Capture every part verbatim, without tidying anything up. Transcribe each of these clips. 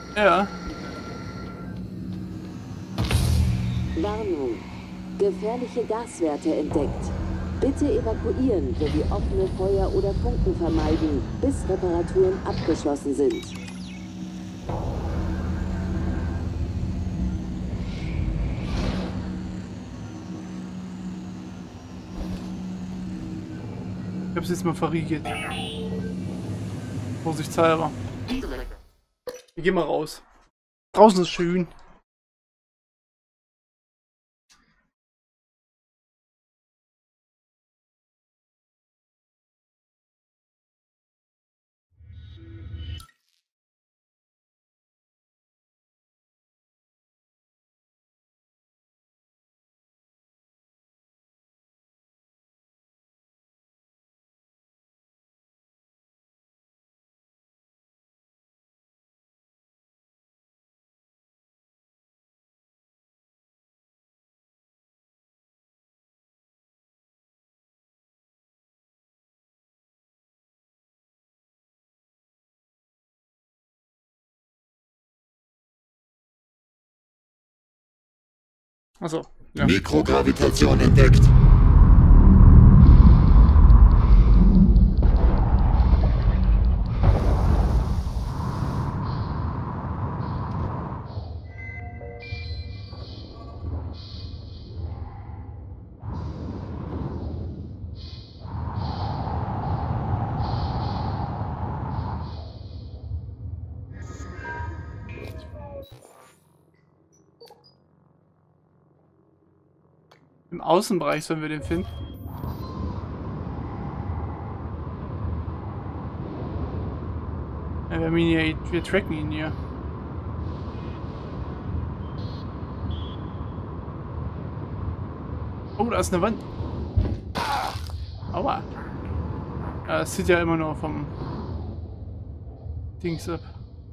Ja. Warnung. Gefährliche Gaswerte entdeckt. Bitte evakuieren sowie offene Feuer oder Funken vermeiden, bis Reparaturen abgeschlossen sind. Ich hab's jetzt mal verriegelt. Vorsichtshalber. Wir gehen mal raus. Draußen ist schön. Achso, ja. Mikrogravitation entdeckt. Im Außenbereich sollen wir den finden. Ja, wir, haben ihn hier, wir tracken ihn hier. Oh, da ist eine Wand. Aua. Ja, das sieht ja immer nur vom Dings ab.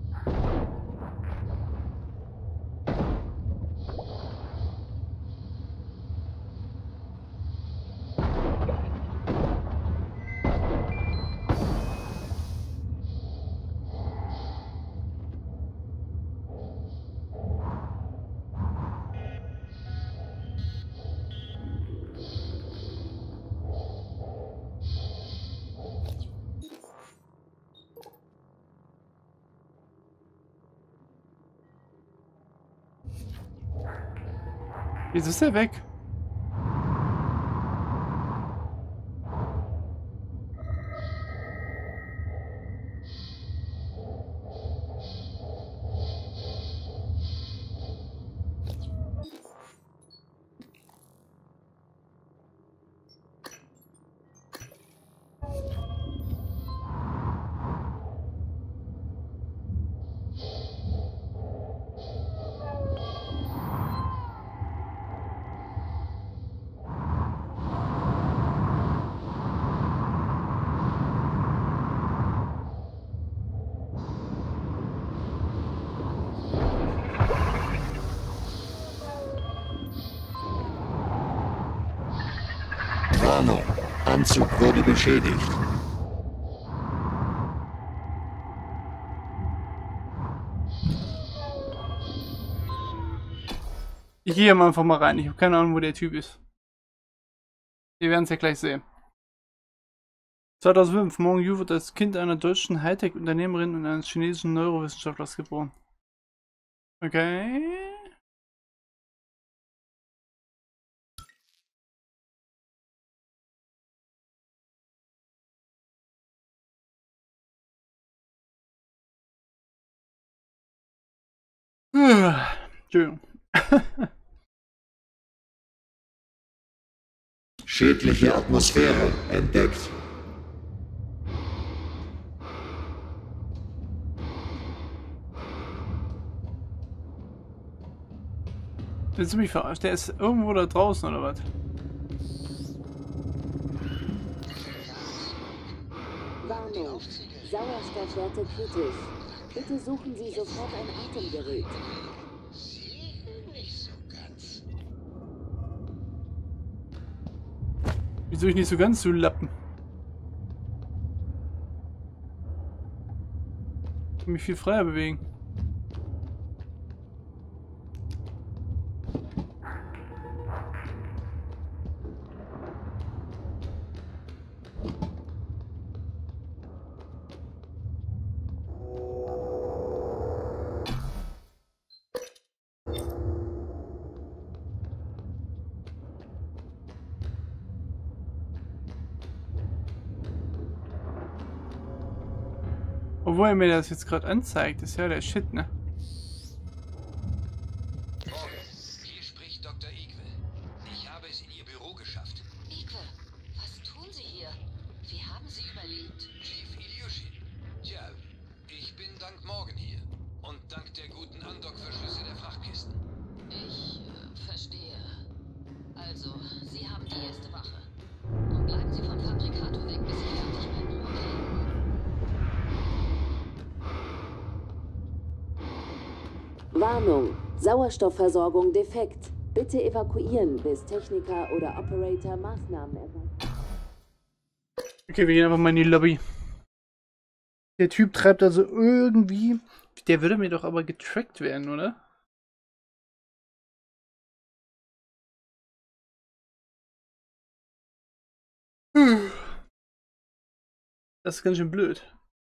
Jetzt ist er weg. Warnung. Anzug wurde beschädigt. Ich gehe hier einfach mal rein. Ich habe keine Ahnung, wo der Typ ist. Wir werden es ja gleich sehen. zweitausendfünf. Meng Yu wird als Kind einer deutschen Hightech-Unternehmerin und eines chinesischen Neurowissenschaftlers geboren. Okay. Entschuldigung. Schädliche Atmosphäre entdeckt. Willst du mich verarschen? Der ist irgendwo da draußen, oder was? Warnung. Sauerstoffwerte kritisch. Bitte suchen Sie sofort ein Atemgerät. Wieso ich nicht so ganz zu Lappen? Ich kann mich viel freier bewegen. Obwohl er mir das jetzt gerade anzeigt, ist ja der Shit, ne? Hier spricht Doktor Igwe. Ich habe es in Ihr Büro geschafft. Igwe, was tun Sie hier? Wie haben Sie überlebt? Chief Ilyushin. Tja, ich bin dank Morgan hier. Und dank der guten Andockverschlüsse der Frachtkisten. Ich äh, verstehe. Also, Sie haben die erste Wache. Und bleiben Sie vom Fabrikator weg, bis ich fertig bin, okay? Warnung. Sauerstoffversorgung defekt. Bitte evakuieren, bis Techniker oder Operator Maßnahmen ergreifen. Okay, wir gehen einfach mal in die Lobby. Der Typ treibt also irgendwie... Der würde mir doch aber getrackt werden, oder? Hm. Das ist ganz schön blöd.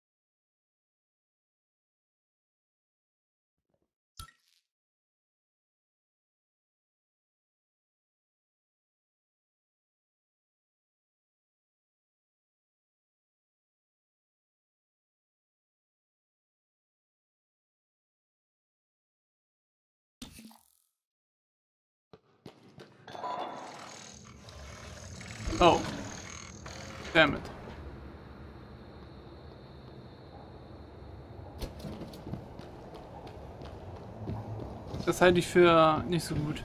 Oh. Damn it. Das halte ich für nicht so gut.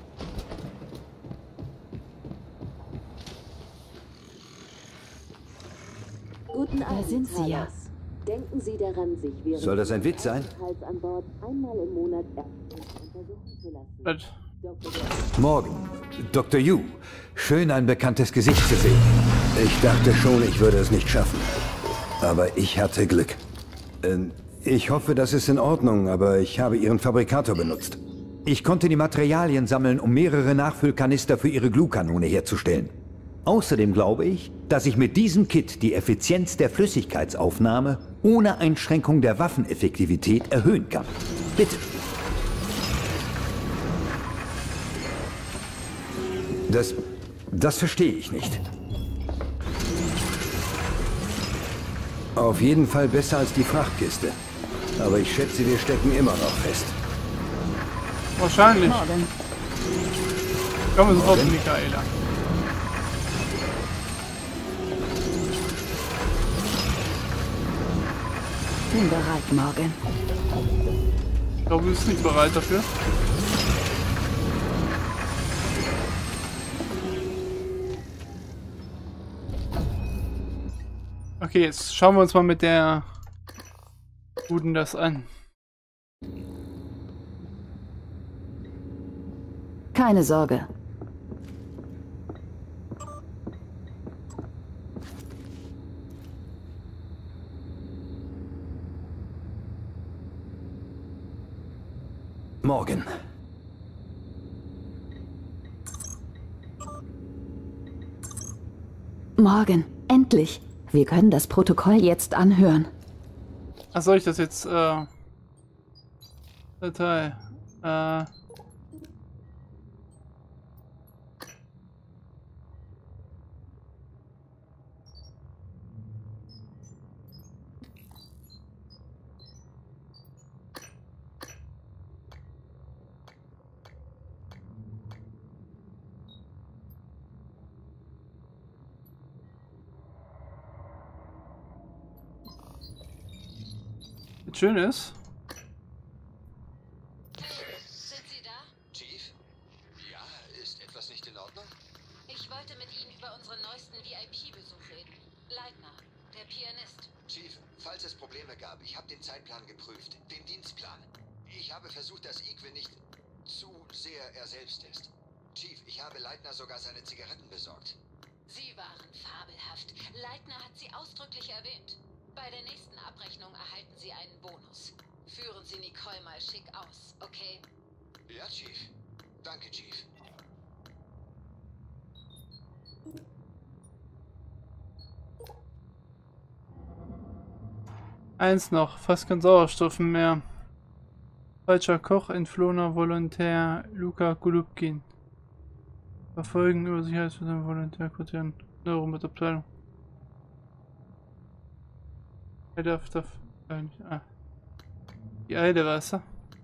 Guten Abend, Da sind Sie ja. Carlos. Denken Sie daran, sich während Soll das ein Witz sein? Aufenthalts an Bord einmal im Monat ernsthaft untersuchen zu lassen. Was? Doktor Morgen. Doktor Yu. Schön, ein bekanntes Gesicht zu sehen. Ich dachte schon, ich würde es nicht schaffen. Aber ich hatte Glück. Ähm, ich hoffe, das ist in Ordnung, aber ich habe Ihren Fabrikator benutzt. Ich konnte die Materialien sammeln, um mehrere Nachfüllkanister für Ihre Glutkanone herzustellen. Außerdem glaube ich, dass ich mit diesem Kit die Effizienz der Flüssigkeitsaufnahme ohne Einschränkung der Waffeneffektivität erhöhen kann. Bitte. Das... das verstehe ich nicht. Auf jeden Fall besser als die Frachtkiste. Aber ich schätze, wir stecken immer noch fest. Wahrscheinlich. Morgen. Kommen wir sofort zu Michaela. Bin bereit, Morgan. Ich glaube, du bist nicht bereit dafür. Okay, jetzt schauen wir uns mal mit der Guten das an. Keine Sorge. Morgen. Morgen, endlich. Wir können das Protokoll jetzt anhören. Ach, soll ich das jetzt, äh... Datei, äh... schön ist. Sind Sie da? Chief? Ja, ist etwas nicht in Ordnung? Ich wollte mit Ihnen über unseren neuesten V I P-Besuch reden. Leitner, der Pianist. Chief, falls es Probleme gab, ich habe den Zeitplan geprüft, den Dienstplan. Ich habe versucht, dass Igwe nicht zu sehr er selbst ist. Chief, ich habe Leitner sogar seine Zigaretten besorgt. Sie waren fabelhaft. Leitner hat Sie ausdrücklich erwähnt. Bei der nächsten Abrechnung erhalten Sie einen Bonus. Führen Sie Nicole mal schick aus, okay? Ja, Chief. Danke, Chief. Eins noch, fast kein Sauerstoff mehr. Falscher Koch, entflohener Volontär Luka Golubkin. Verfolgen über Sicherheitsverfahren Volontärquartieren. Neuromitabteilung. Er darf, darf Ah. Die alte Wasser.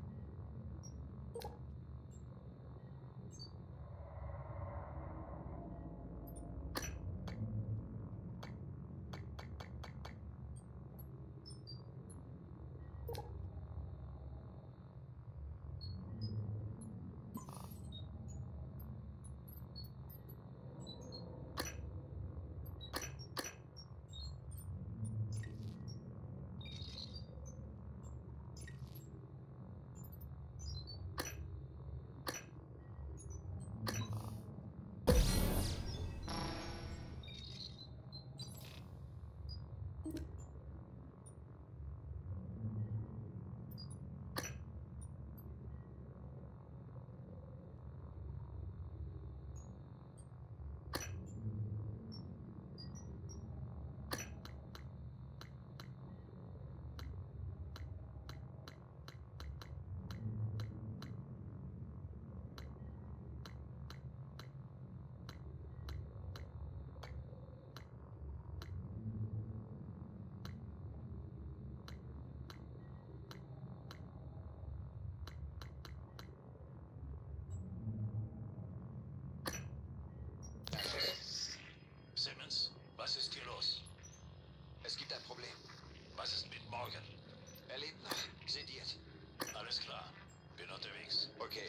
Simmons, was ist hier los? Es gibt ein Problem. Was ist mit Morgan? Er lebt noch. Sediert. Alles klar. Bin unterwegs. Okay.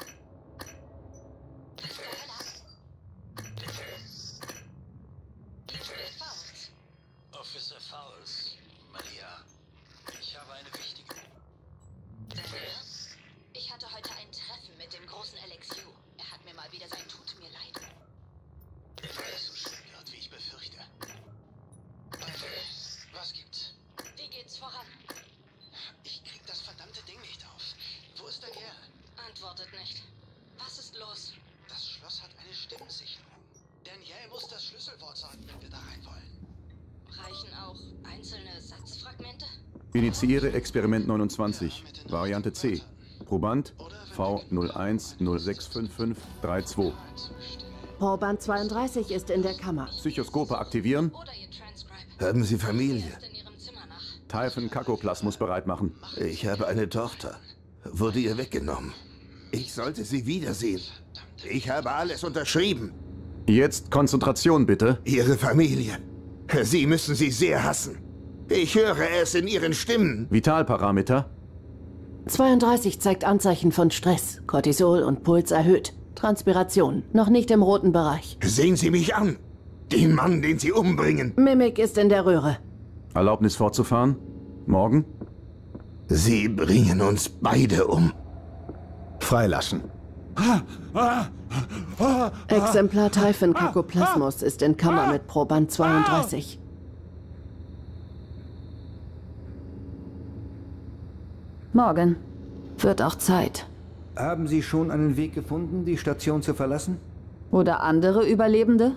Officer Fowles, Maria. Ich habe eine wichtige... Ich hatte heute ein Treffen mit dem großen Alex Yu. Er hat mir mal wieder sein Tut mir leid. Weil es so schlimm wird, wie ich befürchte. Was gibt's? Wie geht's voran? Ich krieg das verdammte Ding nicht auf. Wo ist Danielle? Antwortet nicht. Was ist los? Das Schloss hat eine Stimmensicherung. Danielle muss das Schlüsselwort sagen, wenn wir da rein wollen. Reichen auch einzelne Satzfragmente? Initiiere Experiment neunundzwanzig, Variante C. Proband V null eins null sechs fünf fünf drei zwei. Proband zweiunddreißig ist in der Kammer. Psychoskope aktivieren. Oder ihr Transcribe? Haben Sie Familie? Ist in ihrem Zimmer nach. Typhon Kakoplasmus bereit machen. Ich habe eine Tochter. Wurde ihr weggenommen. Ich sollte sie wiedersehen. Ich habe alles unterschrieben. Jetzt Konzentration bitte. Ihre Familie. Sie müssen sie sehr hassen. Ich höre es in ihren Stimmen. Vitalparameter. zweiunddreißig zeigt Anzeichen von Stress. Cortisol und Puls erhöht. Transpiration, noch nicht im roten Bereich. Sehen Sie mich an. Den Mann, den Sie umbringen. Mimik ist in der Röhre. Erlaubnis fortzufahren. Morgen. Sie bringen uns beide um. Freilassen. Exemplar Typhon Kakoplasmus ist in Kammer mit Proband zweiunddreißig. Morgen. Wird auch Zeit. Haben Sie schon einen Weg gefunden, die Station zu verlassen? Oder andere Überlebende?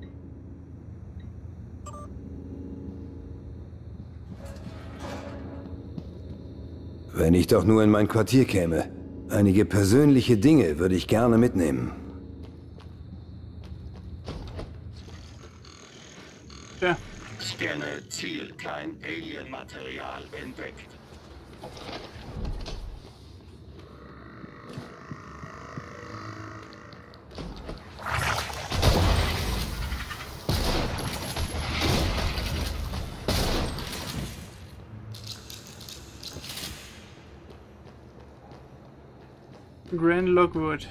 Wenn ich doch nur in mein Quartier käme. Einige persönliche Dinge würde ich gerne mitnehmen. Ja. Scanne Ziel, kein Alien-Material entdeckt. Grand Lockwood.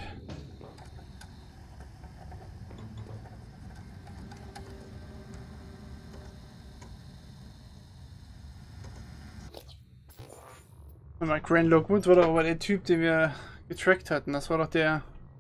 Mal, Grand Lockwood war doch aber der Typ, den wir getrackt hatten. Das war doch der...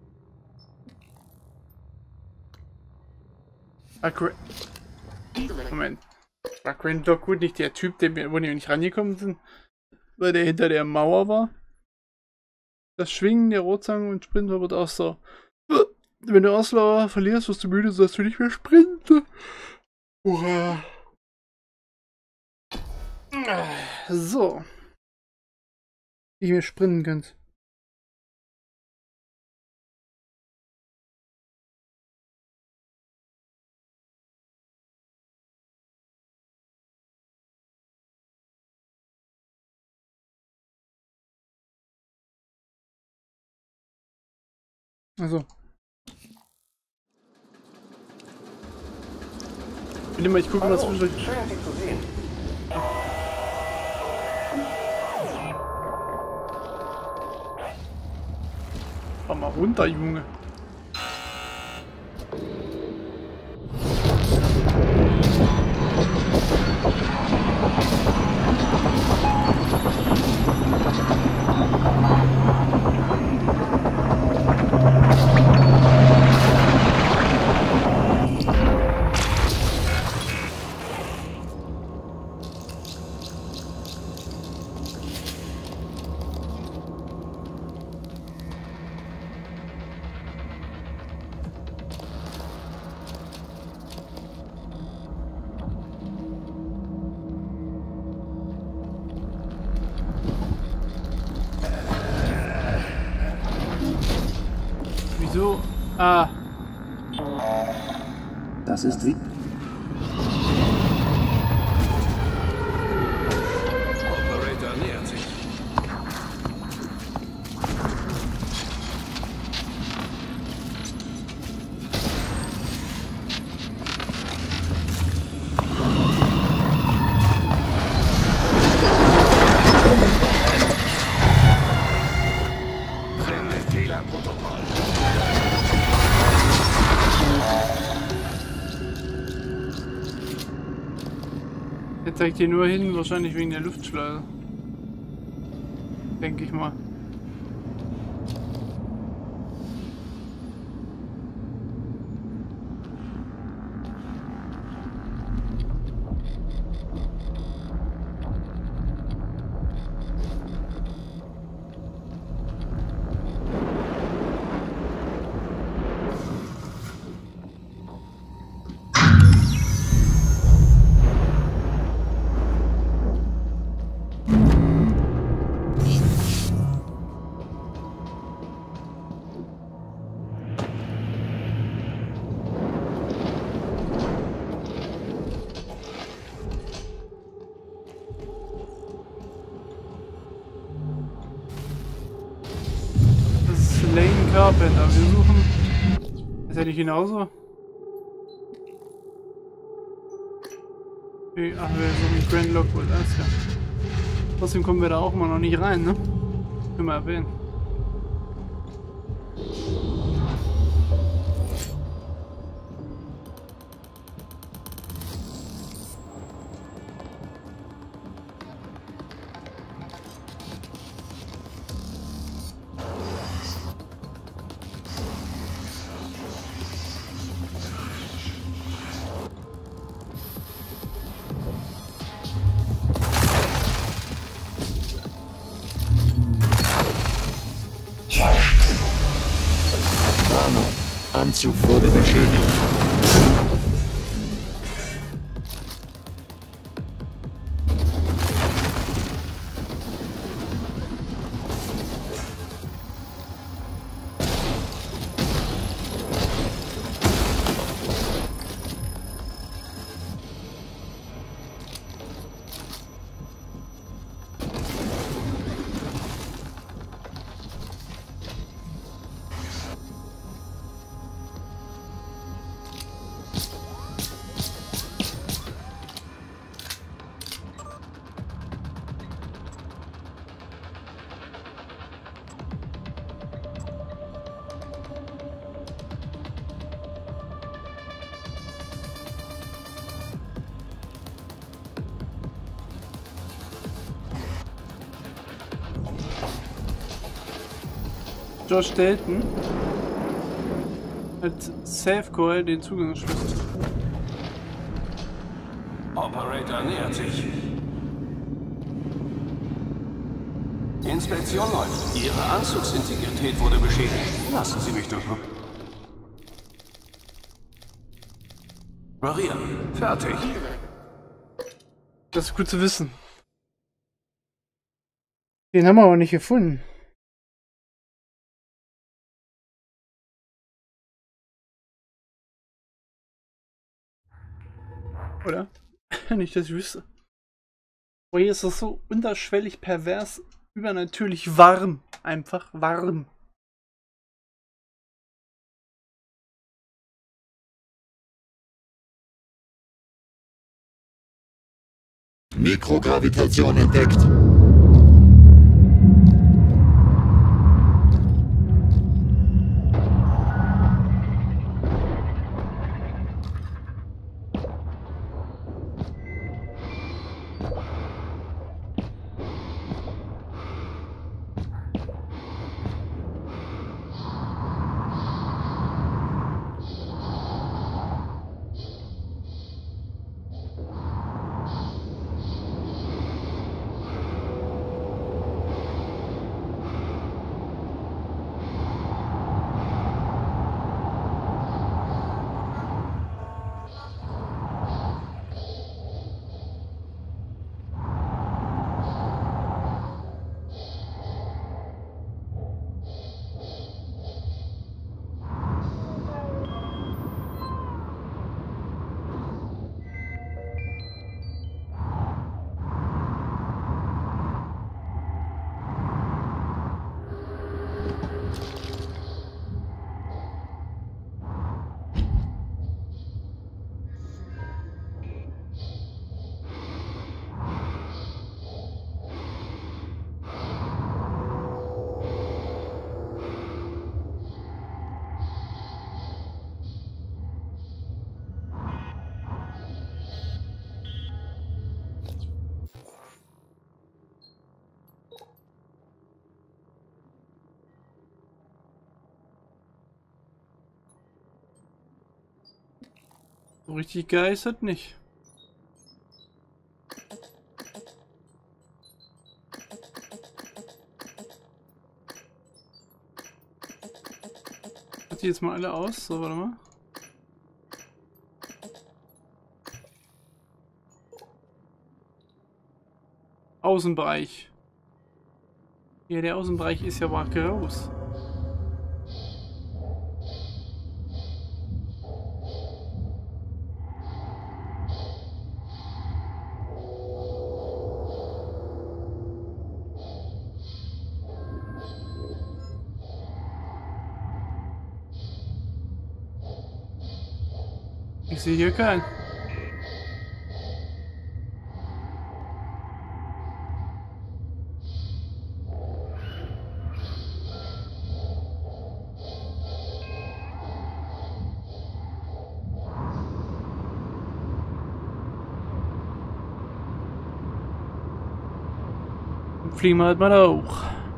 Ah, Gra Moment. War Grand Lockwood nicht der Typ, den wir, wo wir nicht rangekommen sind? Weil der hinter der Mauer war? Das Schwingen der Rotzangen und Sprinter wird auch so. Wenn du Ausdauer verlierst, wirst du müde, sodass du nicht mehr sprinten. Hurra. So. Wie ich mehr sprinten könnt. Also. Ich will immer, ich gucke mal zwischendurch. Schön, Sie zu sehen. Fahr mal runter, Junge. Wieso? Ah. Das ist wie... Operator nähert sich. Fehlerprotokoll. Er zeigt hier nur hin, wahrscheinlich wegen der Luftschleuse. Denke ich mal. Lane Carpenter, wir suchen. Ist er nicht genauso? Okay, ach, wir suchen Grand Lockwood, alles klar. Trotzdem kommen wir da auch immer noch nicht rein, ne? Können wir erwähnen. Anzug wurde beschädigt. Josh Dalton hat Safecore den Zugangsschlüssel. Operator nähert sich. Inspektion läuft. Ihre Anzugsintegrität wurde beschädigt. Lassen Sie mich doch noch. Maria, fertig. Das ist gut zu wissen. Den haben wir aber nicht gefunden. Oder? Nicht, dass ich wüsste. Aber hier ist das so unterschwellig pervers, übernatürlich warm. Einfach warm. Mikrogravitation entdeckt. So richtig geil ist das nicht. Hat die jetzt mal alle aus? So, warte mal. Außenbereich. Ja, der Außenbereich ist ja aber groß. Ich sehe hier keinen. Dann fliegen wir halt mal da hoch.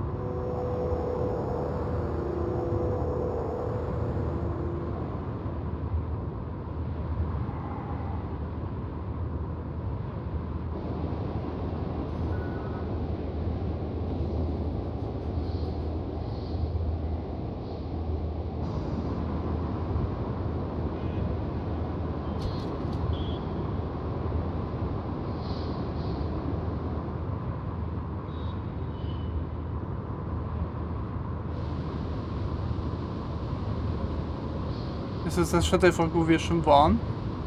Ist das das Stadtteil, wo wir schon waren?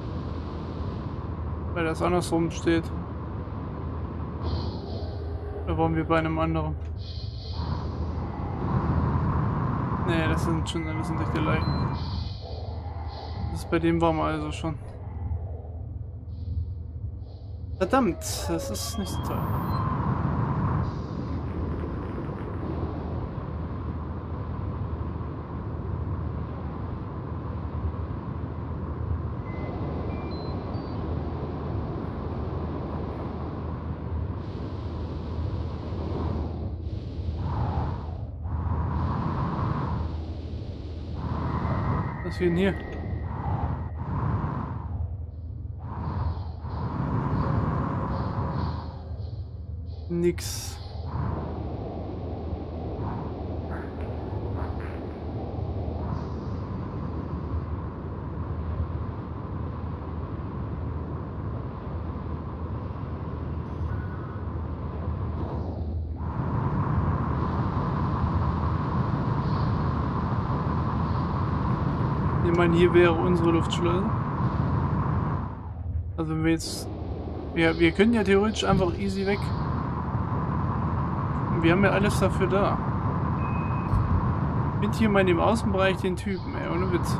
Weil das andersrum steht. Oder waren wir bei einem anderen? Nee, das sind schon, das sind nicht die gleichen. Das bei dem waren wir also schon. Verdammt, das ist nicht so toll. Was ist denn hier? Nix. Ich meine, hier wäre unsere Luftschleuse. Also wenn wir jetzt... Wir, wir können ja theoretisch einfach easy weg. Wir haben ja alles dafür da. Mit hier mal in dem Außenbereich den Typen, ey, ohne Witz.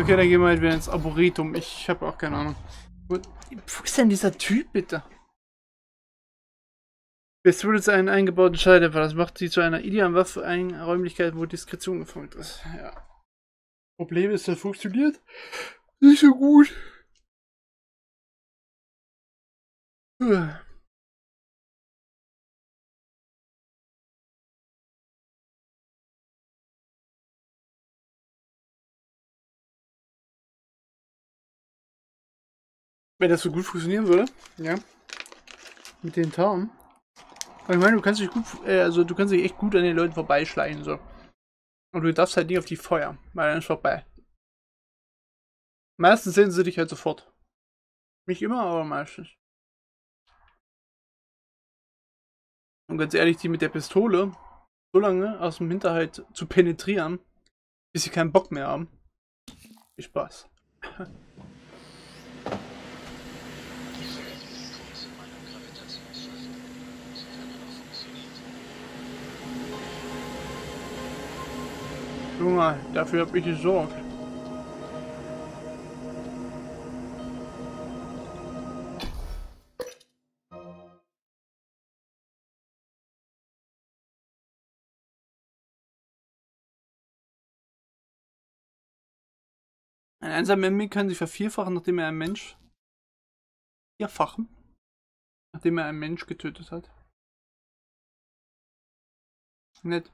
Okay, dann gehen wir halt wieder ins Arboretum. Ich habe auch keine Ahnung. Wo, wo ist denn dieser Typ, bitte? Pistole ist ein eingebauten Schalldämpfer. Das macht sie zu einer idealen Waffe in Räumlichkeiten, wo Diskretion gefordert ist. Ja. Problem ist, das funktioniert nicht so gut. Puh. Wenn das so gut funktionieren würde, ja. Mit den Tarn. Aber ich meine, du kannst dich gut, äh, also du kannst dich echt gut an den Leuten vorbeischleichen, so. Und du darfst halt nicht auf die Feuer, weil dann ist vorbei. Meistens sehen sie dich halt sofort. Nicht immer, aber meistens. Und ganz ehrlich, die mit der Pistole so lange aus dem Hinterhalt zu penetrieren, bis sie keinen Bock mehr haben. Viel Spaß. Junge, dafür habe ich gesorgt. Ein einsamer Mimik kann sich vervierfachen, nachdem er einen Mensch vierfachen, nachdem er einen Mensch getötet hat. Nett.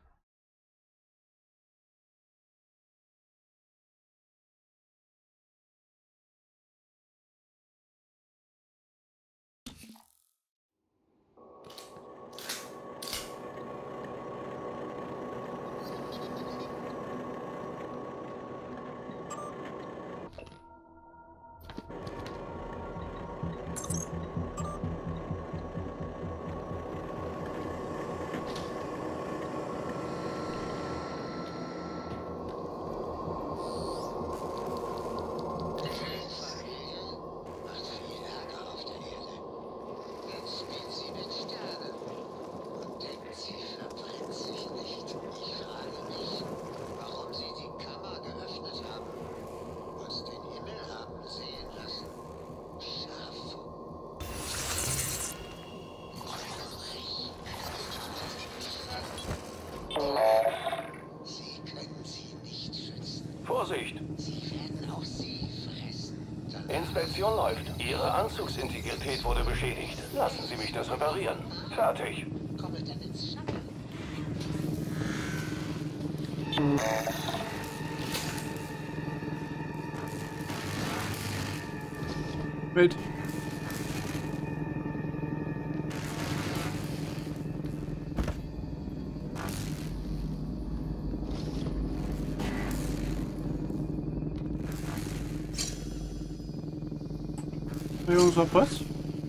Vorsicht! Sie werden auch Sie fressen. Inspektion läuft. Ihre Anzugsintegrität wurde beschädigt. Lassen Sie mich das reparieren. Fertig. Kommt dann ins Shuttle. Welt. Jungs, auf was?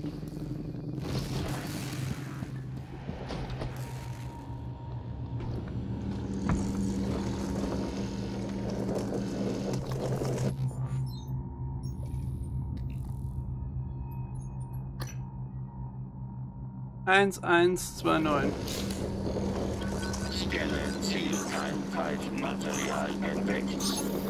eins eins zwei neun. Scanne Zieleinheit Material entdeckt.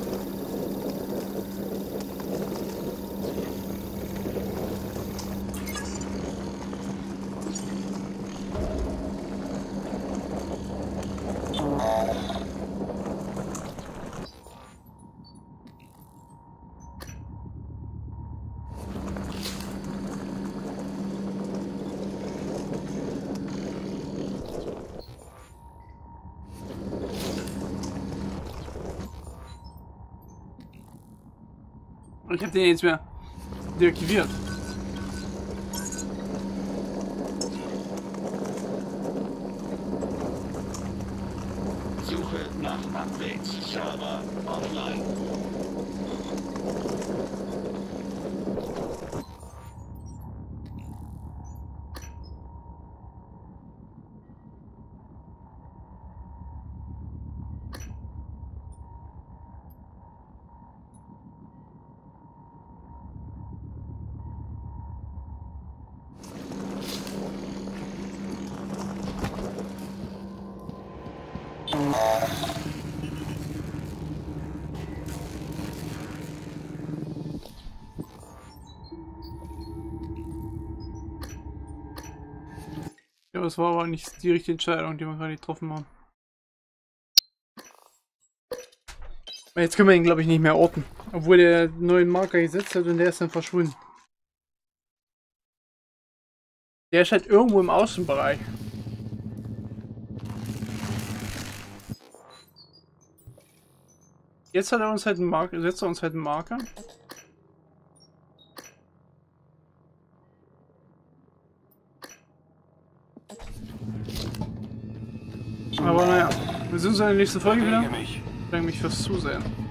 Ich habe den jetzt mehr deaktiviert. Suche nach Updates. Server online. Ja, das war aber nicht die richtige Entscheidung, die wir gerade getroffen haben. Jetzt können wir ihn, glaube ich, nicht mehr orten. Obwohl der neuen Marker gesetzt hat und der ist dann verschwunden. Der ist halt irgendwo im Außenbereich. Jetzt hat er uns halt einen Marker, setzt er uns halt einen Marker. Aber naja, wir sehen uns in der nächsten Folge wieder. Ich danke mich fürs Zusehen.